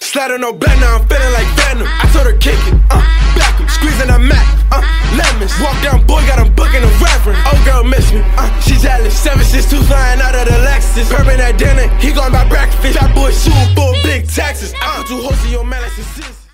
Slide on no bed, now I'm feeling like Venom. I told her kick it, back him, squeezing a Mac, lemons. Walk down, boy, got him booking a reverend. Old girl miss me, she jealous. 762 flying out of the Lexus. Purping at dinner, he going buy breakfast. That boy suing for big taxes. I put 2 hoes in your man like a sis.